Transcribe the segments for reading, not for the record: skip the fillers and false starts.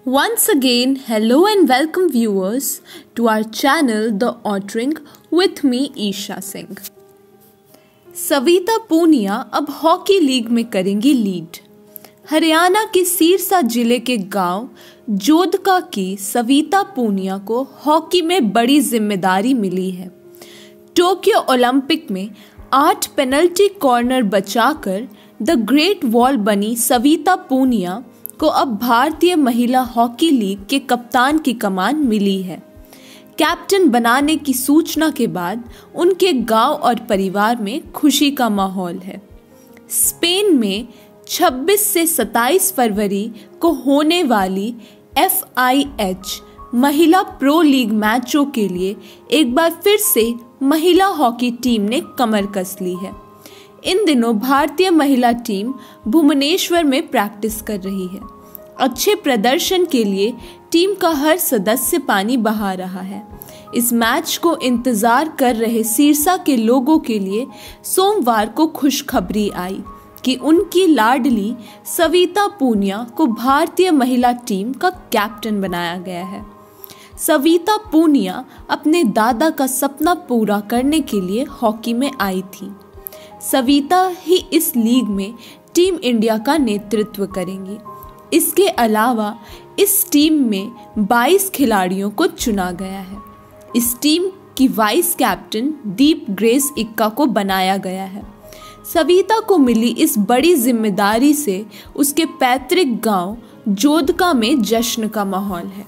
Once again, hello and welcome viewers to our channel The Ottering with me Isha Singh. Savita Poonia अब hockey league में करेंगी lead. Haryana के सिरसा जिले के गांव जोधका की सविता पूनिया को हॉकी में बड़ी जिम्मेदारी मिली है। टोक्यो ओलंपिक में 8 पेनल्टी कॉर्नर बचाकर द ग्रेट वॉल बनी सविता पूनिया को अब भारतीय महिला हॉकी लीग के कप्तान की कमान मिली है। कैप्टन बनाने की सूचना के बाद उनके गांव और परिवार में खुशी का माहौल है। स्पेन में 26 से 27 फरवरी को होने वाली FIH महिला प्रो लीग मैचों के लिए एक बार फिर से महिला हॉकी टीम ने कमर कस ली है। इन दिनों भारतीय महिला टीम भुवनेश्वर में प्रैक्टिस कर रही है। अच्छे प्रदर्शन के लिए टीम का हर सदस्य पानी बहा रहा है। इस मैच को इंतजार कर रहे सिरसा के लोगों के लिए सोमवार को खुशखबरी आई कि उनकी लाडली सविता पूनिया को भारतीय महिला टीम का कैप्टन बनाया गया है। सविता पूनिया अपने दादा का सपना पूरा करने के लिए हॉकी में आई थी। सविता ही इस लीग में टीम इंडिया का नेतृत्व करेंगी। इसके अलावा इस टीम में 22 खिलाड़ियों को चुना गया है। इस टीम की वाइस कैप्टन दीप ग्रेस इक्का को बनाया गया है। सविता को मिली इस बड़ी जिम्मेदारी से उसके पैतृक गांव जोधका में जश्न का माहौल है।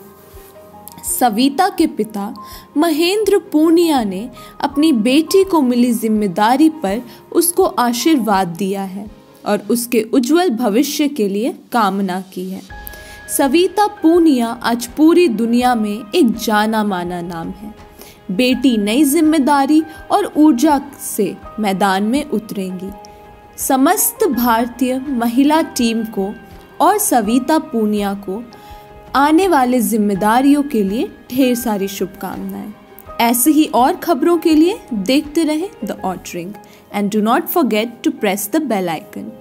सविता के पिता महेंद्र पूनिया ने अपनी बेटी को मिली जिम्मेदारी पर उसको आशीर्वाद दिया है और उसके उज्जवल भविष्य के लिए कामना की है। सविता पूनिया आज पूरी दुनिया में एक जाना माना नाम है। बेटी नई जिम्मेदारी और ऊर्जा से मैदान में उतरेंगी। समस्त भारतीय महिला टीम को और सविता पूनिया को आने वाले जिम्मेदारियों के लिए ढेर सारी शुभकामनाएं। ऐसे ही और खबरों के लिए देखते रहें the authoring and do not forget to press the bell icon.